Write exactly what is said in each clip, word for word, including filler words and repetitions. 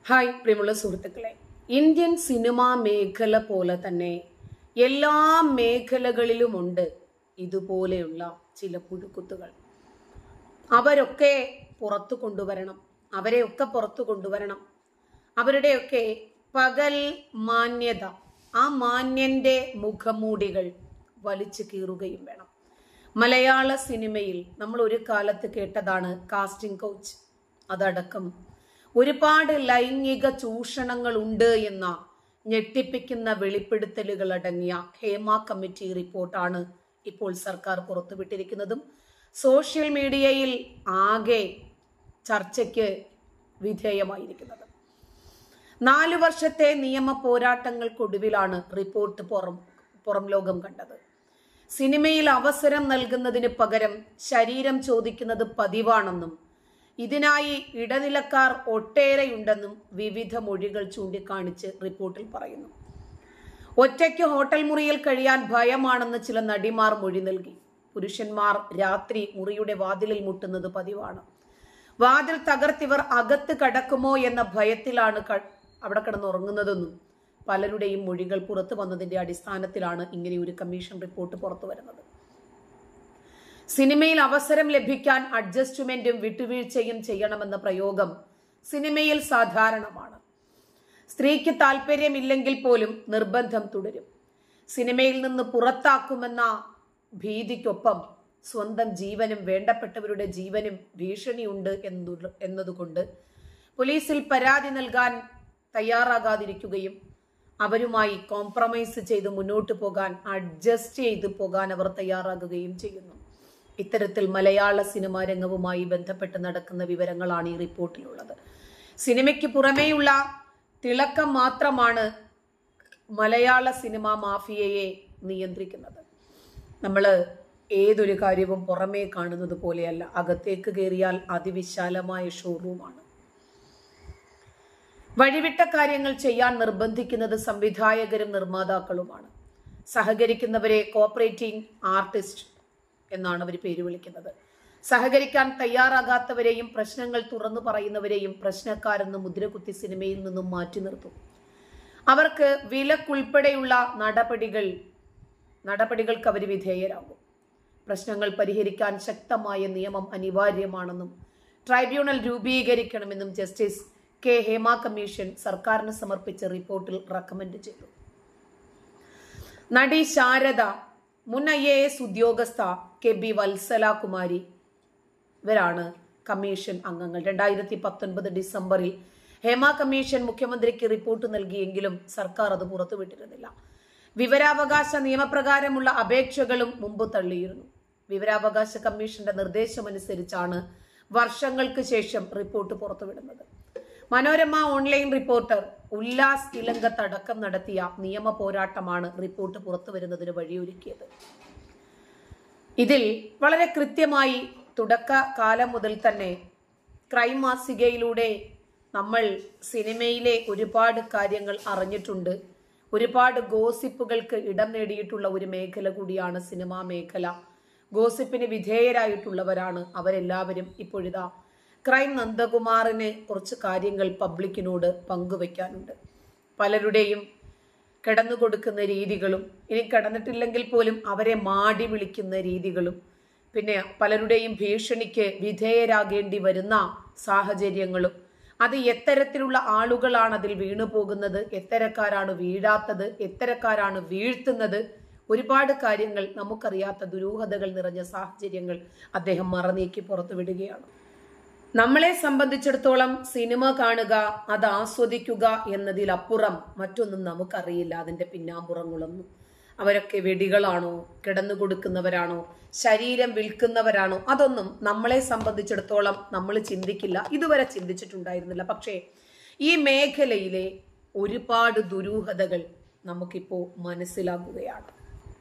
Hi പ്രിയമുള്ള സുഹൃത്തുക്കളെ, Indian cinema മേഖല പോലെ തന്നെ എല്ലാ മേഖലകളിലുമുണ്ട് ഇതുപോലെയുള്ള ചില പുഴുക്കുത്തുകൾ. അവരൊക്കെ പുറത്തു കൊണ്ടുവരണം അവരെയൊക്കെ പുറത്തു കൊണ്ടുവരണം അവരുടെയൊക്കെ പകൽ മാന്യത, ആ മാന്യന്റെ മുഖമൂടികൾ വലിച്ചു കീറുകയും വേണം. മലയാള സിനിമയിൽ നമ്മൾ ഒരു കാലത്ത് കേട്ടതാണ് കാസ്റ്റിംഗ് കൗച്ച്. അതടക്കം ഒരുപാട് ലൈംഗിക ചൂഷണങ്ങൾ ഉണ്ട് എന്ന ഞെട്ടിപ്പിക്കുന്ന വെളിപ്പെടുത്തലുകൾ അടങ്ങിയ ഹേമ കമ്മിറ്റി റിപ്പോർട്ടാണ് ഇപ്പോൾ സർക്കാർ പുറത്തുവിട്ടിരിക്കുന്നതും സോഷ്യൽ മീഡിയയിൽ ആകെ ചർച്ചയ്ക്ക് വിധേയമായിരിക്കുന്നത്. നാലു വർഷത്തെ നിയമ പോരാട്ടങ്ങൾക്കൊടുവിലാണ് റിപ്പോർട്ട് പുറം പുറം ലോകം കണ്ടത്. സിനിമയിൽ അവസരം നൽകുന്നതിന് പകരം ശരീരം ചോദിക്കുന്നത് പതിവാണെന്നും ഇതിനായി ഇടനിലക്കാർ ഒട്ടേറെയുണ്ടെന്നും വിവിധ മൊഴികൾ ചൂണ്ടിക്കാണിച്ച് റിപ്പോർട്ടിൽ പറയുന്നു. ഒറ്റയ്ക്ക് ഹോട്ടൽ മുറിയിൽ കഴിയാൻ ഭയമാണെന്ന് ചില നടിമാർ മൊഴി നൽകി. പുരുഷന്മാർ രാത്രി മുറിയുടെ വാതിലിൽ മുട്ടുന്നത് പതിവാണ്. വാതിൽ തകർത്തിവർ അകത്ത് കടക്കുമോ എന്ന ഭയത്തിലാണ് അവിടെ കിടന്നുറങ്ങുന്നതെന്നും പലരുടെയും മൊഴികൾ പുറത്തു വന്നതിന്റെ അടിസ്ഥാനത്തിലാണ് ഇങ്ങനെ ഒരു കമ്മീഷൻ റിപ്പോർട്ട് പുറത്തു വരുന്നത്. സിനിമയിൽ അവസരം ലഭിക്കാൻ അഡ്ജസ്റ്റ്മെന്റും വിട്ടുവീഴ്ചയും ചെയ്യണമെന്ന പ്രയോഗം സിനിമയിൽ സാധാരണമാണ്. സ്ത്രീക്ക് താല്പര്യമില്ലെങ്കിൽ പോലും നിർബന്ധം തുടരും. സിനിമയിൽ നിന്ന് പുറത്താക്കുമെന്ന ഭീതിക്കൊപ്പം സ്വന്തം ജീവനും വേണ്ടപ്പെട്ടവരുടെ ജീവനും ഭീഷണിയുണ്ട് എന്നതുകൊണ്ട് പോലീസിൽ പരാതി നൽകാൻ തയ്യാറാകാതിരിക്കുകയും അവരുമായി കോംപ്രമൈസ് ചെയ്ത് മുന്നോട്ട് പോകാൻ, അഡ്ജസ്റ്റ് ചെയ്ത് പോകാൻ അവർ തയ്യാറാകുകയും ചെയ്യുന്നു. ഇത്തരത്തിൽ മലയാള സിനിമാ രംഗവുമായി ബന്ധപ്പെട്ട് നടക്കുന്ന വിവരങ്ങളാണ് ഈ റിപ്പോർട്ടിലുള്ളത്. സിനിമയ്ക്ക് പുറമേയുള്ള തിളക്കം മാത്രമാണ് മലയാള സിനിമാ മാഫിയയെ നിയന്ത്രിക്കുന്നത്. നമ്മൾ ഏതൊരു കാര്യവും പുറമേ കാണുന്നത് പോലെയല്ല, അകത്തേക്ക് കയറിയാൽ അതിവിശാലമായ ഷോറൂമാണ്. വഴിവിട്ട കാര്യങ്ങൾ ചെയ്യാൻ നിർബന്ധിക്കുന്നത് സംവിധായകരും നിർമ്മാതാക്കളുമാണ്. സഹകരിക്കുന്നവരെ കോപ്പറേറ്റിംഗ് ആർട്ടിസ്റ്റ് എന്നാണ് അവർ പേര് വിളിക്കുന്നത്. സഹകരിക്കാൻ തയ്യാറാകാത്തവരെയും പ്രശ്നങ്ങൾ തുറന്നു പറയുന്നവരെയും പ്രശ്നക്കാരെന്ന് മുദ്രകുത്തി സിനിമയിൽ നിന്നും മാറ്റി നിർത്തും. അവർക്ക് വിലക്കുൾപ്പെടെയുള്ള നടപടികൾ നടപടികൾക്ക് അവർ വിധേയരാകും. പ്രശ്നങ്ങൾ പരിഹരിക്കാൻ ശക്തമായ നിയമം അനിവാര്യമാണെന്നും ട്രൈബ്യൂണൽ രൂപീകരിക്കണമെന്നും ജസ്റ്റിസ് കെ ഹേമ കമ്മീഷൻ സർക്കാരിന് സമർപ്പിച്ച റിപ്പോർട്ടിൽ റെക്കമെൻഡ് ചെയ്തു. നടി ശാരദ, മുൻ ഐ എ എസ് ഉദ്യോഗസ്ഥ കെ ബി വത്സല കുമാരി ഇവരാണ് കമ്മീഷൻ അംഗങ്ങൾ. രണ്ടായിരത്തി പത്തൊൻപത് ഡിസംബറിൽ ഹേമ കമ്മീഷൻ മുഖ്യമന്ത്രിക്ക് റിപ്പോർട്ട് നൽകിയെങ്കിലും സർക്കാർ അത് പുറത്തുവിട്ടിരുന്നില്ല. വിവരാവകാശ നിയമപ്രകാരമുള്ള അപേക്ഷകളും മുമ്പ് തള്ളിയിരുന്നു. വിവരാവകാശ കമ്മീഷന്റെ നിർദ്ദേശമനുസരിച്ചാണ് വർഷങ്ങൾക്ക് ശേഷം റിപ്പോർട്ട് പുറത്തുവിടുന്നത്. മനോരമ ഓൺലൈൻ റിപ്പോർട്ടർ ഉല്ലാസ് ഇലങ്കത്തടക്കം നടത്തിയ നിയമ പോരാട്ടമാണ് റിപ്പോർട്ട് പുറത്തു വരുന്നതിന് വഴിയൊരുക്കിയത്. ഇതിൽ വളരെ കൃത്യമായി തുടക്ക കാലം മുതൽ തന്നെ ക്രൈം മാസികയിലൂടെ നമ്മൾ സിനിമയിലെ ഒരുപാട് കാര്യങ്ങൾ അറിഞ്ഞിട്ടുണ്ട്. ഒരുപാട് ഗോസിപ്പുകൾക്ക് ഇടം നേടിയിട്ടുള്ള ഒരു മേഖല കൂടിയാണ് സിനിമാ മേഖല. ഗോസിപ്പിന് വിധേയരായിട്ടുള്ളവരാണ് അവരെല്ലാവരും. ഇപ്പോഴിതാ ക്രൈം നന്ദകുമാറിന് കുറച്ച് കാര്യങ്ങൾ പബ്ലിക്കിനോട് പങ്കുവെക്കാനുണ്ട്. പലരുടെയും കിടന്നു കൊടുക്കുന്ന രീതികളും, ഇനി കിടന്നിട്ടില്ലെങ്കിൽ പോലും അവരെ മാടി വിളിക്കുന്ന രീതികളും, പിന്നെ പലരുടെയും ഭീഷണിക്ക് വിധേയരാകേണ്ടി വരുന്ന സാഹചര്യങ്ങളും, അത് എത്തരത്തിലുള്ള ആളുകളാണ് അതിൽ വീണു പോകുന്നത്, എത്തരക്കാരാണ് വീഴാത്തത്, എത്തരക്കാരാണ് വീഴ്ത്തുന്നത്, ഒരുപാട് കാര്യങ്ങൾ, നമുക്കറിയാത്ത ദുരൂഹതകൾ നിറഞ്ഞ സാഹചര്യങ്ങൾ അദ്ദേഹം മറനീക്കി പുറത്തു വിടുകയാണ്. നമ്മളെ സംബന്ധിച്ചിടത്തോളം സിനിമ കാണുക, അത് ആസ്വദിക്കുക എന്നതിലപ്പുറം മറ്റൊന്നും നമുക്കറിയില്ല. അതിന്റെ പിന്നാമ്പുറങ്ങളൊന്നും. അവരൊക്കെ വെടികളാണോ, കിടന്നു കൊടുക്കുന്നവരാണോ, ശരീരം വിൽക്കുന്നവരാണോ, അതൊന്നും നമ്മളെ സംബന്ധിച്ചിടത്തോളം നമ്മൾ ചിന്തിക്കില്ല, ഇതുവരെ ചിന്തിച്ചിട്ടുണ്ടായിരുന്നില്ല. പക്ഷേ ഈ മേഖലയിലെ ഒരുപാട് ദുരൂഹതകൾ നമുക്കിപ്പോ മനസ്സിലാകുകയാണ്.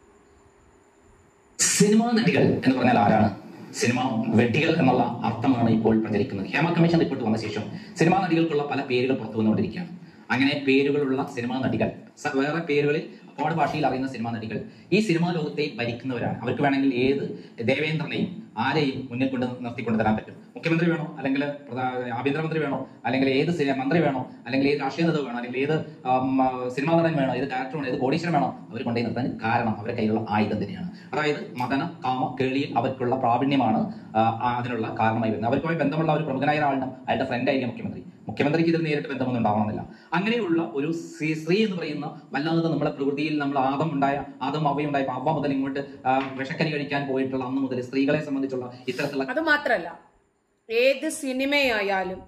സിനിമാ നടികൾ എന്ന് പറഞ്ഞാൽ ആരാണ്? സിനിമ വെട്ടികൾ എന്നുള്ള അർത്ഥമാണ് ഇപ്പോൾ പ്രചരിക്കുന്നത്. ഹേമ കമ്മീഷൻ റിപ്പോർട്ട് വന്ന ശേഷം സിനിമാ നടികൾക്കുള്ള പല പേരുകൾ പുറത്തു വന്നുകൊണ്ടിരിക്കുകയാണ്. അങ്ങനെ പേരുകളുള്ള സിനിമാ നടികൾ, വേറെ പേരുകളിൽ കോഡ് ഭാഷയിൽ അറിയുന്ന സിനിമാ നടികൾ ഈ സിനിമാ ലോകത്തെ ഭരിക്കുന്നവരാണ്. അവർക്ക് വേണമെങ്കിൽ ഏത് ദേവേന്ദ്രനെയും ആരെയും മുന്നിൽ കൊണ്ട് നിർത്തിക്കൊണ്ട് തരാൻ പറ്റും. മുഖ്യമന്ത്രി വേണോ, അല്ലെങ്കിൽ ആഭ്യന്തരമന്ത്രി വേണോ, അല്ലെങ്കിൽ ഏത് മന്ത്രി വേണോ, അല്ലെങ്കിൽ ഏത് രാഷ്ട്രീയ നേതാവ് വേണോ, അല്ലെങ്കിൽ ഏത് സിനിമാ നടൻ വേണോ, ഏത് ഡയറക്ടർ വേണോ, ഏത് കോടീശ്വരൻ വേണോ, അവർ കൊണ്ടുപോയി നിർത്താൻ കാരണം അവരുടെ കയ്യിലുള്ള ആയുധം തന്നെയാണ്. അതായത് മദന കാമ കേളിയിൽ അവർക്കുള്ള പ്രാവീണ്യമാണ് അതിനുള്ള കാരണമായി വരുന്നത്. അവർക്കുമായി ബന്ധമുള്ള ഒരു പ്രമുഖനായ ഒരാളുടെ അയാളുടെ ഫ്രണ്ട് ആയിരിക്കും മുഖ്യമന്ത്രി. മുഖ്യമന്ത്രിക്ക് ഇതിൽ നേരിട്ട് ബന്ധമൊന്നും ഉണ്ടാവണമെന്നില്ല. അങ്ങനെയുള്ള ഒരു സ്ത്രീ സ്ത്രീ എന്ന് പറയുന്ന വല്ലാതെ നമ്മുടെ പ്രകൃതിയിൽ നമ്മൾ ആദം ഉണ്ടായ ആദം അവയുണ്ടായപ്പോൾ അവ മുതൽ ഇങ്ങോട്ട് വിഷക്കരി കഴിക്കാൻ പോയിട്ടുള്ള അന്ന് മുതൽ സ്ത്രീകളെ സംബന്ധിച്ചുള്ള ഇത്തരത്തിലുള്ള, അത് മാത്രല്ല ഏത് സിനിമയായാലും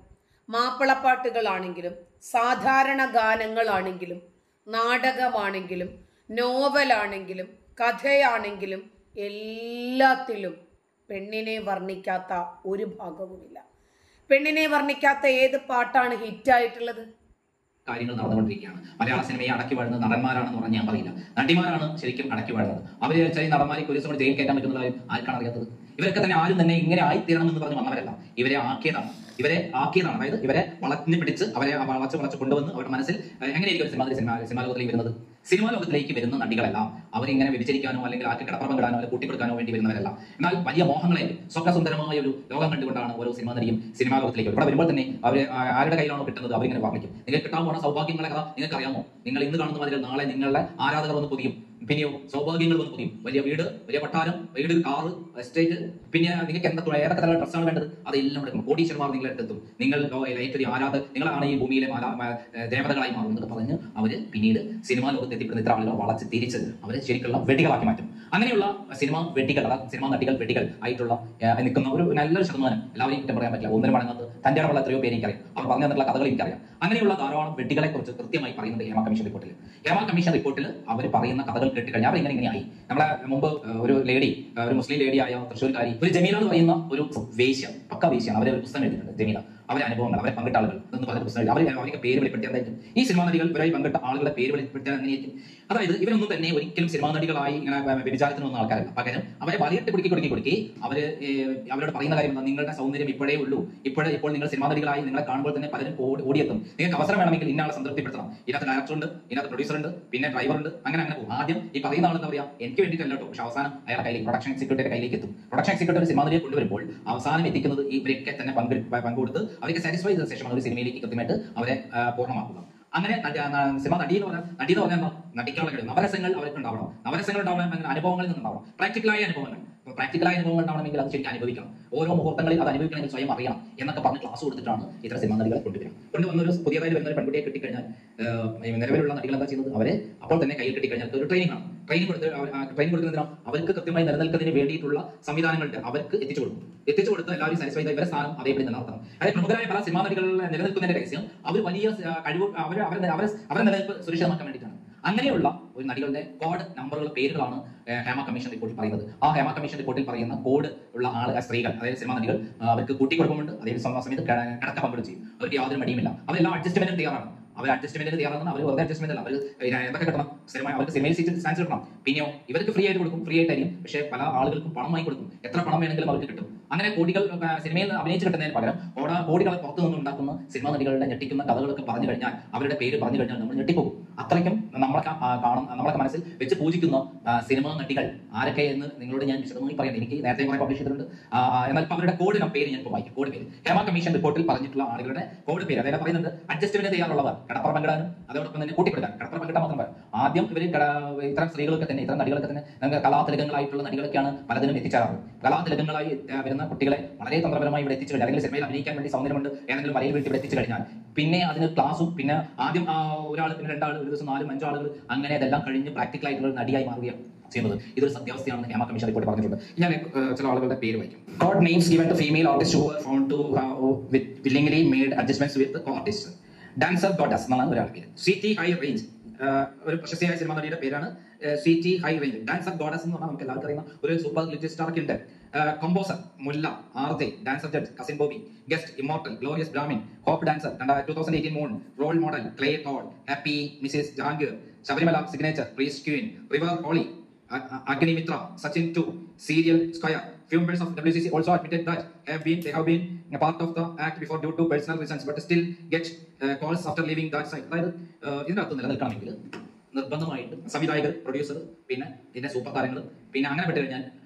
മാപ്പിളപ്പാട്ടുകളാണെങ്കിലും സാധാരണ ഗാനങ്ങളാണെങ്കിലും നാടകമാണെങ്കിലും നോവലാണെങ്കിലും കഥയാണെങ്കിലും എല്ലാത്തിലും പെണ്ണിനെ വർണ്ണിക്കാത്ത ഒരു ഭാഗവുമില്ല. പെണ്ണിനെ വർണ്ണിക്കാത്ത ഏത് പാട്ടാണ് ഹിറ്റായിട്ടുള്ളത്? കാര്യങ്ങൾ നടന്നുകൊണ്ടിരിക്കുകയാണ്. മലയാള സിനിമയെ അടക്കി വാഴുന്നത് നടന്മാരാണെന്ന് പറഞ്ഞാൽ ഞാൻ പറയില്ല, നടിമാരാണ് ശരിക്കും അടക്കി വാഴുന്നത്. അവരെ വെച്ചാൽ നടന്മാരെ പോലീസ് കൊണ്ട് ജയിൽ കയറ്റാൻ പറ്റുന്നതായും ആർക്കാണ് അറിയാത്തത്? ഇവരൊക്കെ തന്നെ ആരും തന്നെ ഇങ്ങനെ ആയിത്തീരണം എന്ന് പറഞ്ഞ് വന്നവരല്ല, ഇവരെ ആക്കിയതാണ് ഇവരെ ആക്കിയതാണ് അതായത് ഇവരെ വളഞ്ഞു പിടിച്ച് അവരെ വളച്ച് വളച്ച് കൊണ്ടുവന്ന് അവരുടെ മനസ്സിൽ എങ്ങനെയായിരിക്കും സിനിമ സിനിമ സിനിമാ ലോകത്തിലേക്ക് വരുന്നത്? സിനിമാ ലോകത്തിലേക്ക് വരുന്ന നടികളെല്ലാം അവരിങ്ങനെ വ്യഭിചരിക്കാനോ അല്ലെങ്കിൽ ആർക്ക് കിടപ്പറം കിടാനോ അല്ലെങ്കിൽ കൂട്ടിക്കൊടുക്കാനോ വേണ്ടി വരുന്നവരല്ല. എന്നാൽ വലിയ മോഹങ്ങളെ സ്വപ്നസുന്ദരമായ ഒരു ലോകം കണ്ടുകൊണ്ടാണ് ഓരോ സിനിമാ നടിയും സിനിമാ ലോകത്തിലേക്ക് ഇവിടെ വരുമ്പോൾ തന്നെ അവർ ആരുടെ കയ്യിലാണോ കിട്ടുന്നത് അവരിങ്ങനെ വർണ്ണിക്കും. നിങ്ങൾക്ക് കിട്ടാൻ പോകുന്ന സൗഭാഗ്യങ്ങളെ കഥ നിങ്ങൾക്ക് അറിയാമോ? നിങ്ങൾ ഇന്ന് കാണുന്ന മാതിരി നാളെ നിങ്ങളുടെ ആരാധകർ വന്ന് പൊതിയും, പിന്നെയോ സൗഭാഗ്യങ്ങൾ വന്ന് പൊതിയും. വലിയ വീട്, വലിയ കൊട്ടാരം, വീട്, കാറ്, എസ്റ്റേറ്റ്, പിന്നെ നിങ്ങൾക്ക് എന്തൊക്കെ ഏതൊക്കെ തരം ഡ്രസ്സാണ് വേണ്ടത് അതെല്ലാം എടുക്കും. കോടീശ്വരന്മാർ നിങ്ങളെ അടുത്തെത്തും. നിങ്ങൾ ഏറ്റവും ആരാധക നിങ്ങളാണ് ഈ ഭൂമിയിലെ ദേവതകളായി മാറും എന്നൊക്കെ പറഞ്ഞ് അവര് പിന്നീട് സിനിമാ ലോകത്ത് എത്തിപ്പെടുന്ന ഇത്ര ആളുകൾ വളച്ച് തിരിച്ച് അവരെ ശരിക്കുള്ള വെടികളാക്കി മാറ്റും. അങ്ങനെയുള്ള സിനിമാ വെടികൾ, അതായത് സിനിമാ നടികൾ വെടികൾ ആയിട്ടുള്ള നിൽക്കുന്ന ഒരു നല്ലൊരു ശതമാനം, എല്ലാവരെയും കുറ്റം പറയാൻ പറ്റില്ല, ഒന്നിനും മടങ്ങാത്ത തന്റെ അടവുള്ള എത്രയോ പേര് എനിക്കറിയാം, അവർ പറഞ്ഞു തന്നിട്ടുള്ള കഥകൾ എനിക്കറിയാം. അങ്ങനെയുള്ള ധാരാളം വെടികളെ കുറിച്ച് കൃത്യമായി പറയുന്നുണ്ട് ഹേമ കമ്മീഷൻ റിപ്പോർട്ടിൽ. ഹേമ കമ്മീഷൻ റിപ്പോർട്ടിൽ അവർ പറയുന്ന കഥകൾ കേട്ടുകഴിഞ്ഞാൽ അവർ ഇങ്ങനെ ഇങ്ങനെയായി. നമ്മളെ മുമ്പ് ഒരു ലേഡി, ഒരു മുസ്ലിം ലേഡിയായ തൃശ്ശൂർക്കാരി ഒരു ജമീല എന്ന് പറയുന്ന ഒരു വേശ്യ, പക്ക വേശ്യാണ്, അവരെ ഒരു പുസ്തകം എഴുതിയിട്ടുണ്ട് ജമീല. അവരെ അനുഭവങ്ങൾ, അവരെ പങ്കിട്ട ആളുകൾ എന്ന് പറഞ്ഞ പുസ്തകം അവർ അവർക്ക് പേര് വെളിപ്പെടുത്തിയാൽ എന്തായിരിക്കും? ഈ സിനിമാ നടികൾ ഇവരായി പങ്കിട്ട ആളുകളുടെ പേര് വെളിപ്പെടുത്തിയാൽ എങ്ങനെയായിരിക്കും? അതായത് ഇവരൊന്നും തന്നെ ഒരിക്കലും സിനിമാ നടികളായി ഇങ്ങനെ വ്യഭിചാരത്തിന് വന്ന ആൾക്കാരല്ല. പകരം അവരെ വലിയിട്ട് കുടുക്കി കുടുക്കി കുടുക്കി അവര് അവരോട് പറയുന്ന കാര്യം നിങ്ങളുടെ സൗന്ദര്യം ഇപ്പോഴേ ഉള്ളൂ, ഇപ്പോഴേ ഇപ്പോൾ നിങ്ങൾ സിനിമാ നടികളായി നിങ്ങളെ കാണുമ്പോൾ തന്നെ പലരും ഓടിയെത്തും. നിങ്ങൾക്ക് അവസരം വേണമെങ്കിൽ ഇന്ന ആളെ സംതൃപ്തിപ്പെടുത്തണം. ഇതിനകത്ത് ഡയറക്ടർ ഉണ്ട്, ഇതിനകത്ത് പ്രൊഡ്യൂസർ ഉണ്ട്, പിന്നെ ഡ്രൈവർ ഉണ്ട്, അങ്ങനെ അങ്ങനെ പോകും. ആദ്യം ഈ പറയുന്ന ആൾ എന്താ പറയാ, എനിക്ക് വേണ്ടിയിട്ടല്ല കേട്ടോ, പക്ഷെ അവസാനം അയാളുടെ കയ്യിൽ പ്രൊഡക്ഷൻ എക്സിക്യൂട്ടീവിന്റെ കയ്യിലേക്ക് എത്തും. പ്രൊഡക്ഷൻ എക്സിക്യൂട്ടീവ് സിനിമാ നടിയെ കൊണ്ടുവരുമ്പോൾ അവസാനം എത്തിക്കുന്നത് ഇവരൊക്കെ തന്നെ പങ്ക് പങ്കുകൊടുത്ത് അവർക്ക് സാറ്റിസ്ഫൈ ചെയ്ത ശേഷം ഒരു സിനിമയിലേക്ക് കൃത്യമായിട്ട് അവരെ പൂർണ്ണമാക്കുക. അങ്ങനെ സിനിമ നടി എന്ന് പറഞ്ഞാൽ നടി എന്ന് പറഞ്ഞാൽ നടിക്കാനുള്ള കഴിവ്, നവരസങ്ങൾ അവർക്ക് ഉണ്ടാവണം. നവരസങ്ങൾ ഉണ്ടാവണം, അനുഭവങ്ങളിൽ നിന്നുണ്ടാവണം, പ്രാക്ടിക്കലായ അനുഭവങ്ങൾ. പ്രാക്ടിക്കലായ അനുഭവങ്ങൾ ഉണ്ടാവണമെങ്കിൽ അത് ശരിക്കും അനുഭവിക്കണം. ഓരോ മുഹൂർത്തങ്ങളിൽ അത് അനുഭവിക്കണമെങ്കിൽ സ്വയം അറിയണം എന്നൊക്കെ പറഞ്ഞ് ക്ലാസ് കൊടുത്തിട്ടാണ് ഇത്തരം സിനിമാ നടികളെ കൊണ്ടുവരിക. കൊണ്ടുവന്നൊരു പുതിയതായി വരുന്ന ഒരു പെൺകുട്ടിയെ കിട്ടിക്കഴിഞ്ഞാൽ നിലവിലുള്ള നടികൾ എന്താ ചെയ്യുന്നത്? അവരെ അപ്പോൾ തന്നെ കയ്യിൽ കിട്ടിക്കഴിഞ്ഞാൽ ഒരു ട്രെയിനിങ് ആണ്. ട്രെയിനിങ് കൊടുത്ത് ട്രെയിനിങ് കൊടുക്കുന്നതിനാ അവർക്ക് കൃത്യമായി നിലനിൽക്കുന്നതിന് വേണ്ടിയിട്ടുള്ള സംവിധാനങ്ങളുണ്ട്, അവർക്ക് എത്തിച്ചു കൊടുക്കും. എത്തിച്ചു കൊടുത്ത് എല്ലാവരും സാറ്റിസ്ഫൈ ചെയ്ത ഇവരെ സ്ഥാനം അതേപടി നിലനിർത്തണം. അതായത് പ്രമുഖരായ പല സിനിമാ നടികൾ നിലനിൽക്കുന്നതിന്റെ രഹസ്യം അവർ വലിയ കഴിവ് അവർ അവരെ അവരെ നിലനിൽപ്പ് സുരക്ഷിതമാക്കാൻ വേണ്ടിയിട്ടാണ്. അങ്ങനെയുള്ള ഒരു നടികളുടെ കോഡ് നമ്പറുകൾ പേരുകളാണ് ഹേമ കമ്മീഷൻ റിപ്പോർട്ടിൽ പറയുന്നത്. ആ ഹേമ കമ്മീഷൻ റിപ്പോർട്ടിൽ പറയുന്ന കോഡ് ഉള്ള ആൾ സ്ത്രീകൾ, അതായത് സിനിമാ നടികൾ, അവർക്ക് കൂട്ടിക്കുഴപ്പമുണ്ട്, അതേ സമയത്ത് കിടക്ക പങ്കെടുക്കും ചെയ്യും. അവർക്ക് യാതൊരു മടിയുമില്ല, അവരെല്ലാം അഡ്ജസ്റ്റ്മെന്റിന് തയ്യാറാണ്. അവർ അഡ്ജസ്റ്റ്മെന്റിന് തയ്യാറാണ്. അവർ വെറുതെ അഡ്ജസ്റ്റ്മെന്റ് അല്ല, അവർ എന്തൊക്കെ കിട്ടണം, സിനിമ അവർക്ക് സിനിമയിൽ സീറ്റ് ചാൻസ് കിട്ടണം. പിന്നെയോ ഇവർക്ക് ഫ്രീ ആയിട്ട് കൊടുക്കും, ഫ്രീ ആയിട്ടായിരിക്കും, പക്ഷേ പല ആളുകൾക്കും പണം വാങ്ങി കൊടുക്കും. എത്ര പണം വേണമെങ്കിലും അവർക്ക് കിട്ടും. അങ്ങനെ കോടികൾ സിനിമയിൽ അഭിനയിച്ച് കിട്ടുന്നതിന് പകരം ഓടാ കോടികളെ പുറത്തു നിന്നുണ്ടാക്കുന്ന സിനിമാ നടികളുടെ ഞെട്ടിക്കുന്ന കഥകളൊക്കെ പറഞ്ഞു കഴിഞ്ഞാൽ, അവരുടെ പേര് പറഞ്ഞു കഴിഞ്ഞാൽ നമ്മൾ ഞെട്ടിപ്പോകും. അത്രയ്ക്കും നമ്മളൊക്കെ കാണും, നമ്മളൊക്കെ മനസ്സിൽ വെച്ച് പൂജിക്കുന്ന സിനിമാ നടികൾ ആരൊക്കെ എന്ന് നിങ്ങളോട് ഞാൻ വിശദമായി പറയാം. എനിക്ക് നേരത്തെ കുറെ പബ്ലിഷ് ചെയ്തിട്ടുണ്ട്. എന്നാൽ ഇപ്പൊ അവരുടെ കോഡ് പേര് ഞാൻ ഇപ്പോൾ വായിക്കും. കോഡ് പേര് ഹേമ കമ്മീഷൻ റിപ്പോർട്ടിൽ പറഞ്ഞിട്ടുള്ള ആളുകളുടെ കോഡ് പേര്, അതായത് പറയുന്നുണ്ട് അഡ്ജസ്റ്റ്മെന്റ് തയ്യാറുള്ളവർ, കടപ്പുറം പങ്കിടാനും അതോടൊപ്പം തന്നെ കൂട്ടിക്കൊടുക്കാൻ. കടപ്പുറം പങ്കിട്ടാൽ മാത്രം പറയാം. ആദ്യം ഇവർ ഇത്തരം സ്ത്രീകളൊക്കെ തന്നെ, ഇത്തരം നടികളൊക്കെ തന്നെ കലാതിലകങ്ങളായിട്ടുള്ള നടികളൊക്കെയാണ് പലതിനും എത്തിച്ചേരാറ്. കലാതിലകങ്ങളായി വരുന്ന കുട്ടികളെ വളരെ തന്ത്രപരമായി ഇവിടെ എത്തിച്ചു കഴിഞ്ഞാൽ, അല്ലെങ്കിൽ സിനിമയിൽ അഭിനയിക്കാൻ വേണ്ടി സൗന്ദര്യമുണ്ട് ഏതെങ്കിലും വരയിൽ വീട്ടിൽ ഇവിടെ എത്തിച്ചു കഴിഞ്ഞാൽ, പിന്നെ അതിന് ക്ലാസും, പിന്നെ ആദ്യം ഒരാൾ, പിന്നെ രണ്ടാൾ, ഒരു ദിവസം നാലും അഞ്ചോ ആളുകൾ, അങ്ങനെ അതെല്ലാം കഴിഞ്ഞ് പ്രാക്ടിക്കൽ ആയിട്ടുള്ള നടിയായി മാറുകയാണ് ചെയ്യുന്നത്. ഇതൊരു സത്യാവസ്ഥയാണെന്ന് ഹേമ കമ്മീഷൻ റിപ്പോർട്ട് പറഞ്ഞിട്ടുണ്ട്. ഞാൻ ചില ആളുകളുടെ പേര് വായിക്കും. Code names given to female artists who were found to have willingly made adjustments with the co-artists. Dancer goddess എന്നാണ് ഒരാളുടെ പേര്. സ്വീറ്റി ഹൈ റേഞ്ച്, ഒരു പ്രശസ്തിയായ സിനിമാ നടിയുടെ പേരാണ് sweety high range. Dancer goddess എന്ന് പറഞ്ഞാൽ നമുക്ക് എല്ലാവർക്കും അറിയുന്ന ഒരു സൂപ്പർ ലിറ്റിൽ സ്റ്റാർ ഒക്കെ ഉണ്ട്. Composer Mulla, R J, dancer judge cousin Bobby, guest immortal, glorious brahmin, hope dancer two thousand eighteen moon, role model clay tall, happy Mrs Jahangir, Sabarimala signature, priest queen, river holy, Agnimitra, Sachin two, Serial Square. Few members of W C C also admitted that have been they have been a part of the act before due to personal reasons, but still get uh, calls after leaving that site. അതായത് ഇതിനകത്ത് നിലനിൽക്കണമെങ്കിൽ നിർബന്ധമായിട്ട് സംവിധായകർ, producer, പിന്നെ ഇതിന്റെ super താരങ്ങൾ, പിന്നെ അങ്ങനെ പെട്ട് കഴിഞ്ഞാൽ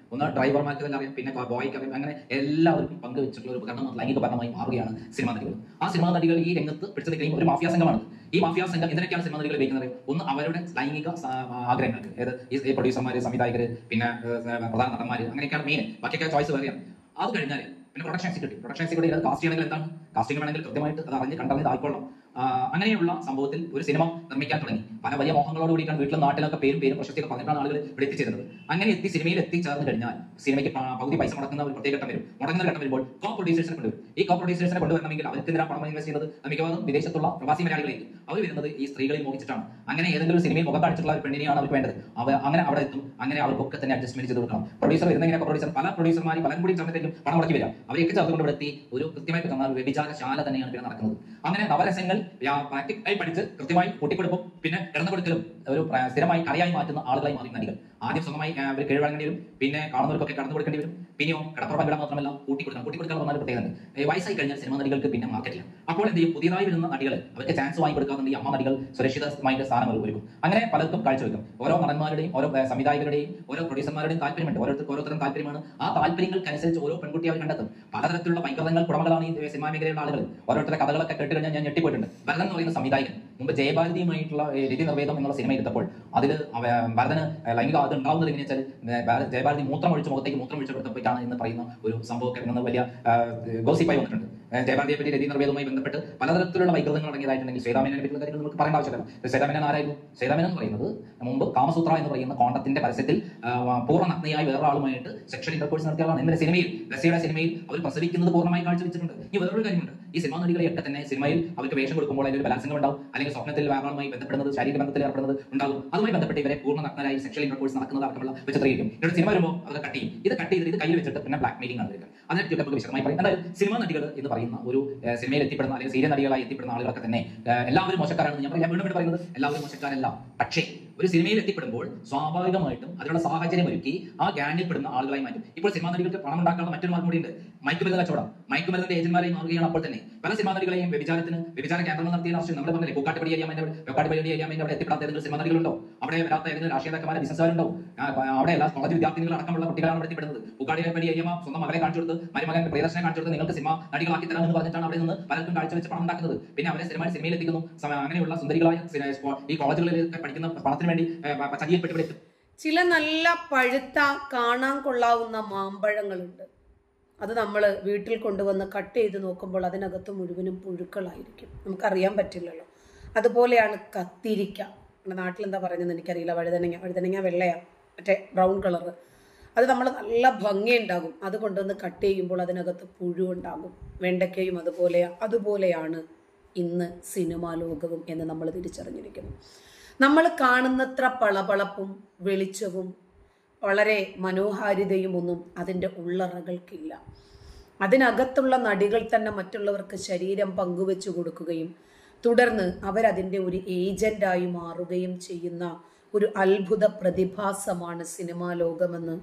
ഒന്ന് ഡ്രൈവർമാർക്ക് തന്നെ അറിയാം, പിന്നെ ബോയ്ക്ക് അറിയാം, അങ്ങനെ എല്ലാവർക്കും പങ്കുവെച്ചിട്ടുള്ള ഒരു ഉപകരണം ലൈംഗിക ഉപകരണമായി മാറുകയാണ് സിനിമാ നടികൾ. ആ സിനിമാ നടികൾ ഈ രംഗത്ത് പിടിച്ചു നിൽക്കുകയും ഒരു മാഫിയ സംഘമാണ്. ഈ മാഫിയ സംഘം എന്തിനൊക്കെയാണ് സിനിമാ നടികൾ ഉപയോഗിക്കുന്നത്? ഒന്ന് അവരുടെ ലൈംഗിക ആഗ്രഹങ്ങൾക്ക്, അതായത് ഈ പ്രൊഡ്യൂസർമാര്, സംവിധായകര്, പിന്നെ പ്രധാന നടന്മാര്, അങ്ങനെയൊക്കെയാണ് മെയിൻ. ബാക്കിയൊക്കെ ചോയ്സ് വേറെയാണ്. അത് കഴിഞ്ഞാൽ പിന്നെ production executive production executive cast ചെയ്യണമെങ്കിൽ എന്താണ്? കാസ്റ്റിംഗ് വേണമെങ്കിൽ കൃത്യമായിട്ട് അത് അറിഞ്ഞ് കണ്ടറിഞ്ഞ് ആയിക്കൊള്ളാം. അങ്ങനെയുള്ള സംഭവത്തിൽ ഒരു സിനിമ നിർമ്മിക്കാൻ തുടങ്ങി. പല വലിയ മോഹങ്ങളോട് കൂടിയിട്ടാണ് വീട്ടിലും നാട്ടിലൊക്കെ പേരും പേരും പ്രശസ്തിയൊക്കെ പറഞ്ഞിട്ടാണ് ആളുകൾ ഇവിടെ എത്തിച്ചേരുന്നത്. അങ്ങനെ എത്തി സിനിമയിൽ എത്തിച്ചേർന്ന് കഴിഞ്ഞാൽ സിനിമയ്ക്ക് പകുതി പൈസ മുടക്കുന്ന ഒരു പ്രത്യേക ഘട്ടം വരും. മുടങ്ങുന്ന ഘട്ടം വരുമ്പോൾ കോ പ്രൊഡ്യൂസേഴ്സിനെ കൊണ്ടുവരും. ഈ കോ പ്രൊഡ്യൂസേഴ്സിനെ കൊണ്ടുവരണമെങ്കിൽ അവർക്ക് എന്തിനാണ് പണം ഇൻവെസ്റ്റ് ചെയ്യുന്നത്? മിക്കവാറും വിദേശത്തുള്ള പ്രവാസി മലയാളികളായിരിക്കും. അവർ വരുന്നത് ഈ സ്ത്രീകളെ മോഹിച്ചിട്ടാണ്. അങ്ങനെ ഏതെങ്കിലും സിനിമയിൽ മുഖം കാണിച്ചിട്ടുള്ള ഒരു പെണ്ണിനെയാണ് അവർക്ക് വേണ്ടത്. അവ അങ്ങനെ അവിടെ എത്തും. അങ്ങനെ അവർക്കൊക്കെ തന്നെ അഡ്ജസ്റ്റ്മെന്റ് ചെയ്ത് കൊടുക്കണം. പ്രൊഡ്യൂസർ വരുന്നതിനെ പ്രൊഡ്യൂസർ പല പ്രൊഡ്യൂസർമാരും പലരും കൂടി ചേർന്നിട്ടും പണം മുടക്കി വരിക. അവരെയൊക്കെ ചേർത്തുകൊണ്ട് ഇവിടെ എത്തി ഒരു കൃത്യമായിട്ട് തന്നാൽ വ്യഭിചാരശാല തന്നെയാണ് പിന്നെ നടക്കുന്നത്. അങ്ങനെ നവരസങ്ങൾ പ്രാക്ടിക്കലായി പഠിച്ച് കൃത്യമായി കൂട്ടിക്കൊടുക്കും, പിന്നെ കിടന്നു കൊടുക്കലും ഒരു സ്ഥിരമായി കലയായി മാറ്റുന്ന ആളുകളായി മാറി നടികൾ. ആദ്യം സ്വന്തമായി അവർ കീഴ്വഴങ്ങേണ്ടി വരും, പിന്നെ കാണുന്നവർക്കൊക്കെ കടന്നു കൊടുക്കേണ്ടി വരും, പിന്നെയോ കടപ്പുറം പങ്കിടാൻ മാത്രമല്ല കൂട്ടിക്കൊടുക്കണം. കൂട്ടിക്കൊടുക്കാൻ പറഞ്ഞാൽ പ്രത്യേകത വയസ്സായി കഴിഞ്ഞാൽ സിനിമാ നടികൾക്ക് പിന്നെ മാർക്കറ്റില്ല. അപ്പോൾ എന്ത് ചെയ്യും? പുതിയതായി വരുന്ന നടികൾ അവർക്ക് ചാൻസ് വാങ്ങി കൊടുക്കാറുണ്ടെങ്കിൽ അമ്മ നടികൾ സുരക്ഷിതമായിട്ട് സ്ഥാനം ഒരുക്കും. അങ്ങനെ പലർക്കും കാഴ്ചവെക്കും. ഓരോ നടന്മാരുടെയും ഓരോ സംവിധായകരുടെയും ഓരോ പ്രൊഡ്യൂസർമാരുടെയും താല്പര്യമുണ്ട്. ഓരോരുത്തർക്ക് ഓരോരുത്തരും താല്പര്യമാണ്. ആ താല്പര്യങ്ങൾക്കനുസരിച്ച് ഓരോ പെൺകുട്ടി അവർ കണ്ടെത്തും. പലതരത്തിലുള്ള വൈകൃതങ്ങൾ കുടമകളാണ് ഈ സിനിമാ മേഖലയിലുള്ള ആളുകൾ. ഓരോരുത്തരുടെ കഥകളൊക്കെ കേട്ട് കഴിഞ്ഞാൽ ഞാൻ ഞെട്ടിപ്പോയിട്ടുണ്ട്. ഭരതൻ എന്ന് പറയുന്ന സംവിധായകൻ മുമ്പ് ജയഭാരതിയുമായിട്ടുള്ള രതി നിർവേദം എന്നുള്ള സിനിമ എടുത്തപ്പോൾ അതിൽ ഭരതന് ലൈംഗിക അത് ഉണ്ടാവുന്നത് എങ്ങനെയാ വെച്ചാൽ ജയഭാരതി മൂത്രം ഒഴിച്ച് മുഖത്തേക്ക് മൂത്രം ഒഴിച്ച് കൊടുത്തപ്പോഴാണ് എന്ന് പറയുന്ന ഒരു സംഭവമൊക്കെ ഇന്ന് വലിയ ഗോസിപ്പായി വന്നിട്ടുണ്ട്. ജയഭാരതിയെ പറ്റി രതി നിർവേദവുമായി ബന്ധപ്പെട്ട് പലതരത്തിലുള്ള വൈകൃതങ്ങൾ അടങ്ങിയതായിട്ടുണ്ടെങ്കിൽ ശ്രീരാമനെ പറ്റിയുള്ള കാര്യങ്ങൾ നമുക്ക് പറയേണ്ട ആവശ്യമില്ല. ശ്രീരാമൻ ആരായിരുന്നു? ശ്രീരാമൻ എന്ന് പറയുന്നത് മുമ്പ് കാമസൂത്ര എന്ന് പറയുന്ന കോണ്ടത്തിന്റെ പരസ്യത്തിൽ പൂർണ്ണ നഗ്നയായി വേറെ ആളുമായിട്ട് സെക്ഷൽ ഇന്റർകോഴ്സ് നടത്തിയാണ്. ഇന്നലെ സിനിമയിൽ ലസിയുടെ സിനിമയിൽ അവർ പ്രസവിക്കുന്നത് പൂർണ്ണമായി കാഴ്ചവെച്ചിട്ടുണ്ട്. ഈ വേറൊരു കാര്യമുണ്ട്, ഈ സിനിമാ നടികളെയൊക്കെ തന്നെ സിനിമയിൽ അവർക്ക് വേഷം കൊടുക്കുമ്പോൾ അതിൽ ഒരു ബലാത്സംഗം ഉണ്ടാവും, അല്ലെങ്കിൽ സ്വപ്നത്തിൽ വേറെയുമായി ബന്ധപ്പെടുന്നത് ശാരീരിക ബന്ധത്തിൽ ഏർപ്പെടുന്നത് ഉണ്ടാകും. അതുമായി ബന്ധപ്പെട്ട് ഇവരെ പൂർണ്ണ നഗ്നരായി സെക്ഷൽ ഇന്റർകോഴ്സ് നടക്കുന്നത് അടക്കമുള്ള ചിത്രീകരിക്കും. ഇവിടെ സിനിമ വരുമ്പോൾ അവർ കട്ട് ചെയ്യും. ഇത് കട്ട് ചെയ്ത് ഇത് കയ്യിൽ വെച്ചിട്ട് പിന്നെ ബ്ലാക്ക് മെയിലിംഗ് ആണ് വരിക. അതിനെപ്പറ്റി നമുക്ക് വിശദമായി പറയും. അതായത് സിനിമാ നടികൾ എന്ന് പറയുന്ന ഒരു സിനിമയിൽ എത്തിപ്പെടുന്ന അല്ലെങ്കിൽ സീരിയൽ നടികളായി എത്തിപ്പെടുന്ന ആളുകളൊക്കെ തന്നെ എല്ലാവരും മോശക്കാരാണെന്ന് ഞാൻ ഞാൻ വീണ്ടും പറയുന്നത് എല്ലാവരും മോശക്കാരല്ല. പക്ഷേ ഒരു സിനിമയിൽ എത്തിപ്പെടുമ്പോൾ സ്വാഭാവികമായിട്ടും അതിനുള്ള സാഹചര്യം ഒരുക്കി ആ ഗ്യാങ്ങിൽ പെടുന്ന ആളുകളായി മാറ്റും. ഇപ്പോൾ സിനിമാ നടികൾക്ക് പണം ഉണ്ടാക്കാനുള്ള മറ്റൊരു മാർഗം കൂടിയുണ്ട്, മയക്കുമരുന്ന് കച്ചവടം. മയക്കുമരുന്നിന്റെ ഏജന്മാരായി മാറുകയാണ്. അപ്പോൾ തന്നെ പല സിനിമാ നടികളെയും വ്യഭിചാരത്തിന് വ്യഭിചാര കേന്ദ്രങ്ങൾ നടത്തിയ രാഷ്ട്രീയം നമ്മൾ പറഞ്ഞില്ലേ, പൂക്കാട്ടുപടി ഏരിയാമേന്റെ പൂക്കാട്ടുപടി ഏരിയാമേന്റെ അവിടെ എത്തിപ്പെടാത്ത ഏതെങ്കിലും സിനിമാ നടികളുണ്ടോ? അവിടെ വരാത്ത ഏതെങ്കിലും രാഷ്ട്രീയക്കാരുടെ ബിസിനസ്സുകാരുണ്ടോ? അവിടെ എല്ലാ കോളേജ് വിദ്യാർത്ഥികൾ അടക്കമുള്ള കുട്ടികളാണ് അവിടെ എത്തിപ്പെടുന്നത്. പൂക്കാട്ടുപടി ഏരിയ സ്വന്തം മകളെ കാണിച്ചു കൊടുത്ത് മരുമകൻ പ്രിയദർശനെ കാണിച്ചു കൊടുത്ത് നിങ്ങൾക്ക് സിനിമ നടികളാക്കി തരാം എന്ന് പറഞ്ഞിട്ടാണ് അവിടെ നിന്ന് പലർക്കും കാഴ്ചവെച്ച് പണം ഉണ്ടാക്കുന്നത്. പിന്നെ അവരെ സിനിമ സിനിമയിൽ എത്തിക്കുന്നു. അങ്ങനെയുള്ള സുന്ദരികളായ ഈ കോളേജുകളിൽ പഠിക്കുന്ന പണത്തിന് വേണ്ടി ചതിയിൽപ്പെട്ട് ചില നല്ല പഴുത്ത കാണാൻ കൊള്ളാവുന്ന മാമ്പഴങ്ങളുണ്ട്. അത് നമ്മൾ വീട്ടിൽ കൊണ്ടുവന്ന് കട്ട് ചെയ്ത് നോക്കുമ്പോൾ അതിനകത്ത് മുഴുവനും പുഴുക്കളായിരിക്കും. നമുക്കറിയാൻ പറ്റില്ലല്ലോ. അതുപോലെയാണ് കത്തിരിക്ക. നമ്മുടെ നാട്ടിലെന്താ പറയുന്നത് എനിക്കറിയില്ല. വഴുതനങ്ങ വഴുതനങ്ങ വെള്ളയാണ്, മറ്റേ ബ്രൗൺ കളറ്. അത് നമ്മൾ നല്ല ഭംഗിയുണ്ടാകും. അത് കൊണ്ടുവന്ന് കട്ട് ചെയ്യുമ്പോൾ അതിനകത്ത് പുഴു ഉണ്ടാകും. വെണ്ടയ്ക്കയും അതുപോലെ അതുപോലെയാണ് ഇന്ന് സിനിമാ ലോകവും എന്ന് നമ്മൾ തിരിച്ചറിഞ്ഞിരിക്കുന്നു. നമ്മൾ കാണുന്നത്ര പളപളപ്പും വെളിച്ചവും വളരെ മനോഹാരിതയും ഒന്നും അതിൻ്റെ ഉള്ളറകൾക്കില്ല. അതിനകത്തുള്ള നടികൾ തന്നെ മറ്റുള്ളവർക്ക് ശരീരം പങ്കുവെച്ചു കൊടുക്കുകയും തുടർന്ന് അവരതിൻ്റെ ഒരു ഏജന്റായി മാറുകയും ചെയ്യുന്ന ഒരു അത്ഭുത പ്രതിഭാസമാണ് സിനിമാ ലോകമെന്ന്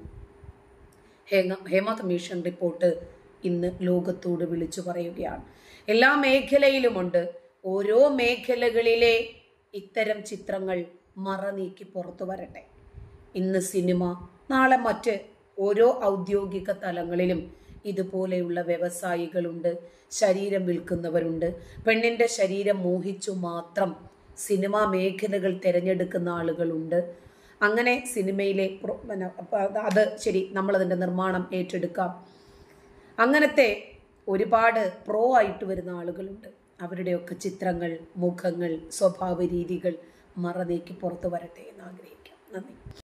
ഹേമ ഹേമ കമ്മീഷൻ റിപ്പോർട്ട് ഇന്ന് ലോകത്തോട് വിളിച്ചു പറയുകയാണ്. എല്ലാ മേഖലയിലുമുണ്ട്. ഓരോ മേഖലകളിലെ ഇത്തരം ചിത്രങ്ങൾ മറ നീക്കി പുറത്തു വരട്ടെ. ഇന്ന് സിനിമ, നാളെ മറ്റ് ഓരോ ഔദ്യോഗിക തലങ്ങളിലും ഇതുപോലെയുള്ള വ്യവസായികളുണ്ട്, ശരീരം വിൽക്കുന്നവരുണ്ട്. പെണ്ണിൻ്റെ ശരീരം മോഹിച്ചു മാത്രം സിനിമാ മേഖലകൾ തിരഞ്ഞെടുക്കുന്ന ആളുകളുണ്ട്. അങ്ങനെ സിനിമയിലെ അത് ശരി, നമ്മളതിൻ്റെ നിർമ്മാണം ഏറ്റെടുക്കാം. അങ്ങനത്തെ ഒരുപാട് പ്രോ ആയിട്ട് വരുന്ന ആളുകളുണ്ട്. അവരുടെയൊക്കെ ചിത്രങ്ങൾ, മുഖങ്ങൾ, സ്വഭാവ രീതികൾ മറ നീക്കി പുറത്തു വരട്ടെ എന്ന് ആഗ്രഹിക്കാം. നന്ദി.